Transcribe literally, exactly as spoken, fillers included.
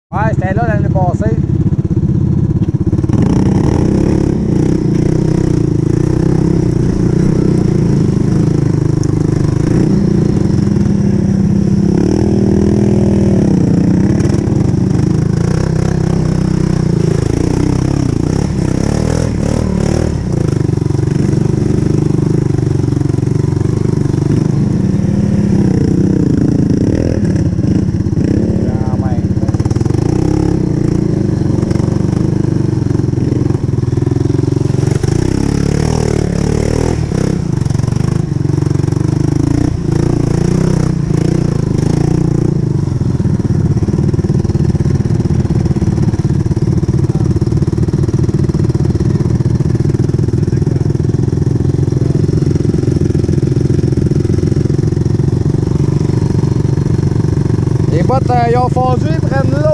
Ouais, c'était là l'année passée. Les bottes, euh, ils ont fondu, ils prennent là.